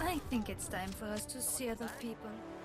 I think it's time for us to see other people.